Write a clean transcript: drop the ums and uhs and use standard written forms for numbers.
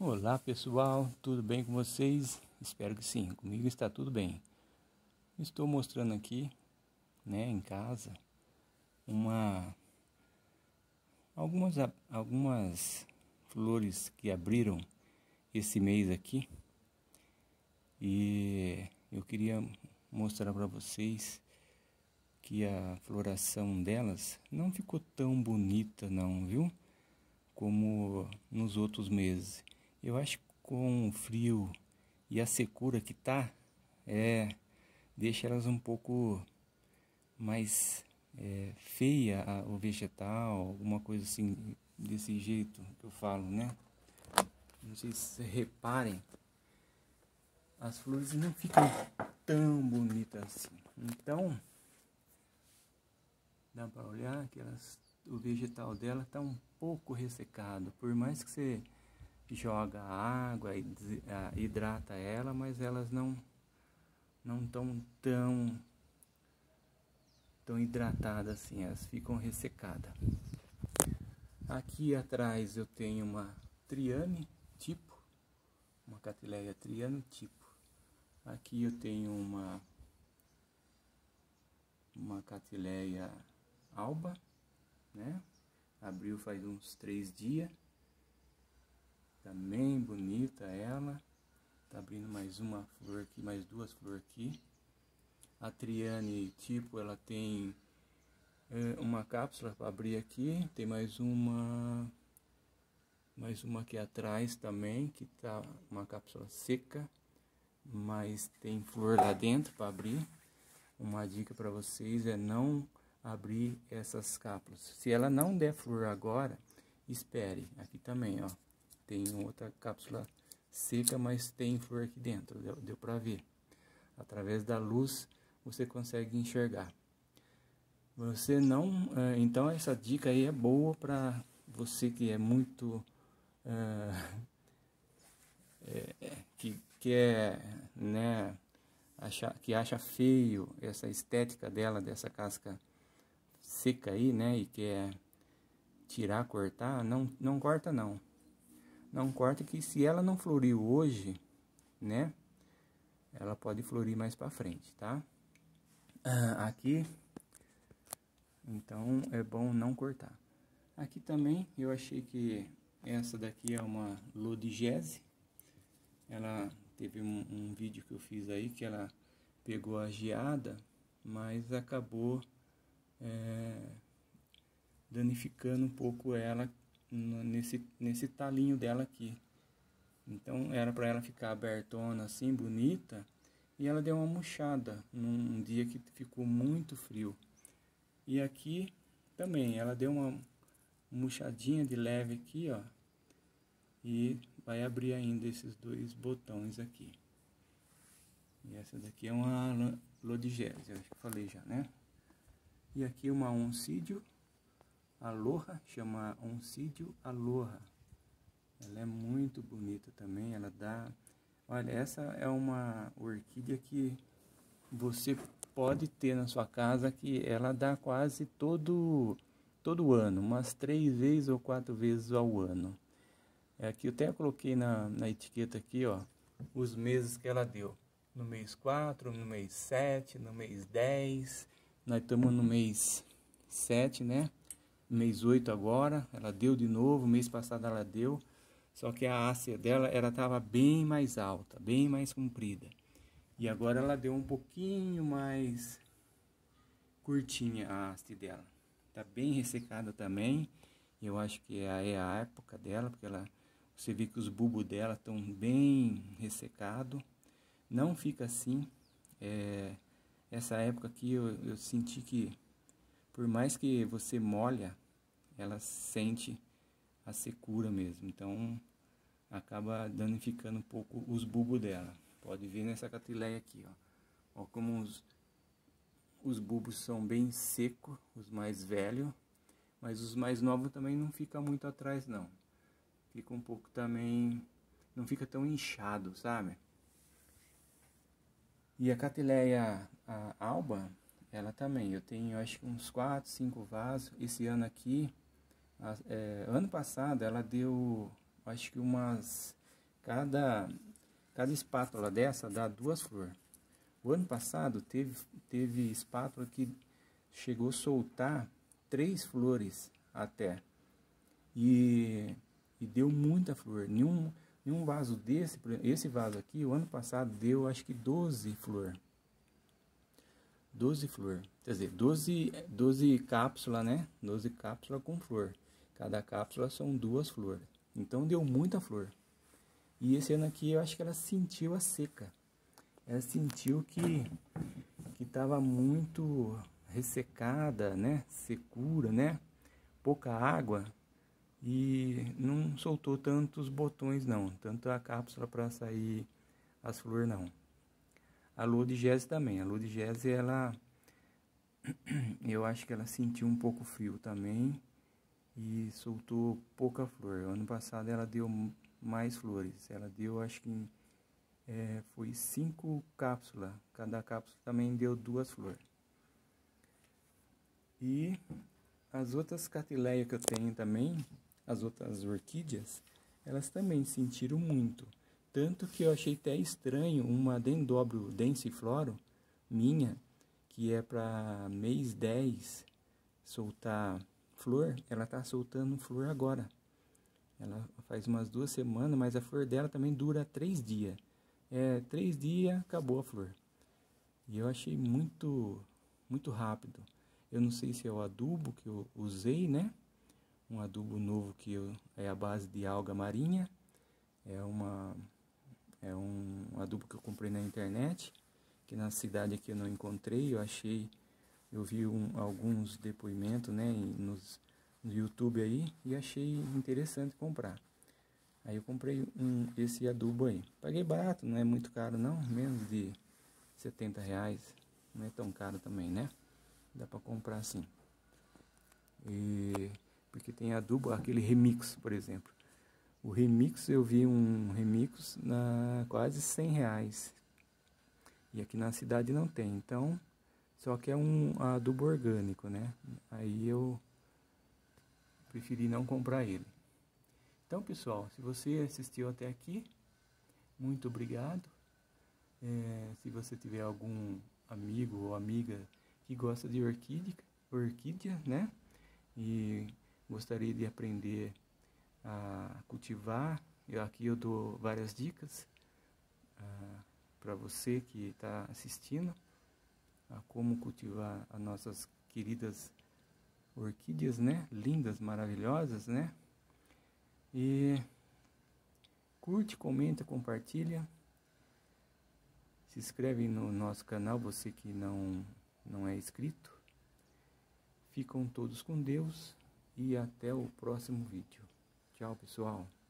Olá pessoal, tudo bem com vocês? Espero que sim, comigo está tudo bem. Estou mostrando aqui, em casa, algumas flores que abriram esse mês aqui. E eu queria mostrar para vocês que a floração delas não ficou tão bonita não, viu? Como nos outros meses. Eu acho que com o frio e a secura que tá, deixa elas um pouco mais feia o vegetal, alguma coisa assim, desse jeito que eu falo, né? Não sei se vocês reparem, as flores não ficam tão bonitas assim. Então, dá para olhar que o vegetal dela tá um pouco ressecado, por mais que você joga água e hidrata ela, mas elas não estão tão hidratadas assim, elas ficam ressecadas. Aqui atrás eu tenho uma triane tipo, uma Catileia triane tipo. Aqui eu tenho uma Catileia alba, né? Abriu faz uns 3 dias. Também bonita ela. Tá abrindo mais uma flor aqui, mais 2 flores aqui. A triane tipo, ela tem uma cápsula para abrir aqui. Tem mais uma aqui atrás também, que tá uma cápsula seca, mas tem flor lá dentro para abrir. Uma dica para vocês é não abrir essas cápsulas. Se ela não der flor agora, espere. Aqui também, ó, tem outra cápsula seca, mas tem flor aqui dentro, deu para ver. Através da luz você consegue enxergar. Você não, então essa dica aí é boa para você que é muito que é, né, que acha feio essa estética dela, dessa casca seca aí, né, e quer tirar, cortar, não corta não. Não corta, que se ela não floriu hoje, né, ela pode florir mais para frente, tá? Aqui, então é bom não cortar. Aqui também eu achei que essa daqui é uma Lodigese. Ela teve um vídeo que eu fiz aí que ela pegou a geada, mas acabou danificando um pouco ela nesse talinho dela aqui. Então era para ela ficar abertona assim, bonita, e ela deu uma murchada num dia que ficou muito frio. E aqui também ela deu uma murchadinha de leve aqui, ó, e vai abrir ainda esses 2 botões aqui. E essa daqui é uma Lodigese, acho que falei já, né? E aqui uma Oncidio Aloha, chama Oncidio Aloha. Ela é muito bonita também, ela dá... Olha, essa é uma orquídea que você pode ter na sua casa, que ela dá quase todo ano, umas 3 vezes ou 4 vezes ao ano. Aqui eu até coloquei na etiqueta aqui, ó, os meses que ela deu. No mês 4, no mês 7, no mês 10, nós estamos no mês 7, né? Mês 8 agora, ela deu de novo, mês passado ela deu, só que a haste dela, ela estava bem mais alta, bem mais comprida. E agora ela deu um pouquinho mais curtinha a haste dela. Tá bem ressecada também, eu acho que é a época dela, porque você vê que os bulbos dela estão bem ressecados. Não fica assim, essa época aqui eu senti que, por mais que você molha, ela sente a secura mesmo, então acaba danificando um pouco os bulbos dela. Pode ver nessa Catileia aqui, ó como os bulbos são bem secos, os mais velhos, mas os mais novos também não fica muito atrás não. Fica um pouco também, não fica tão inchado, sabe? E a Catileia alba, ela também, eu tenho acho que uns 4, 5 vasos. Esse ano aqui, ano passado ela deu acho que umas Cada espátula dessa dá 2 flores. O ano passado teve espátula que chegou a soltar 3 flores até. E deu muita flor. Nenhum vaso desse, esse vaso aqui, o ano passado deu acho que 12 flor. 12 flor. Quer dizer, 12 cápsulas, né? 12 cápsulas com flor. Cada cápsula são 2 flores. Então deu muita flor. E esse ano aqui eu acho que ela sentiu a seca. Ela sentiu que estava muito ressecada, né? Secura, né? Pouca água. E não soltou tantos botões não. Tanto a cápsula para sair as flores não. A lua de Gési também. A lua de Gési, ela... eu acho que ela sentiu um pouco frio também. E soltou pouca flor. Ano passado ela deu mais flores. Ela deu, acho que foi 5 cápsulas. Cada cápsula também deu 2 flores. E as outras catileias que eu tenho também, as outras orquídeas, elas também sentiram muito. Tanto que eu achei até estranho uma Dendróbio densifloro minha, que é para mês 10 soltar flor, ela tá soltando flor agora. Ela faz umas 2 semanas, mas a flor dela também dura 3 dias. 3 dias, acabou a flor. E eu achei muito rápido. Eu não sei se é o adubo que eu usei, né? Um adubo novo que é a base de alga marinha. É um adubo que eu comprei na internet, que na cidade aqui eu não encontrei. Eu vi alguns depoimentos, né, no YouTube aí, e achei interessante comprar. Aí eu comprei esse adubo aí. Paguei barato, não é muito caro não, menos de R$70. Não é tão caro também, né? Dá pra comprar assim. Porque tem adubo, aquele Remix, por exemplo. O Remix, eu vi um Remix na quase R$100. E aqui na cidade não tem, então... Só que é um adubo orgânico, né? Aí eu preferi não comprar ele. Então, pessoal, se você assistiu até aqui, muito obrigado. Se você tiver algum amigo ou amiga que gosta de orquídea, né? E gostaria de aprender a cultivar, aqui eu dou várias dicas para você que está assistindo. A como cultivar as nossas queridas orquídeas, né? Lindas, maravilhosas, né? E curte, comenta, compartilha. Se inscreve no nosso canal, você que não é inscrito. Ficam todos com Deus e até o próximo vídeo. Tchau, pessoal.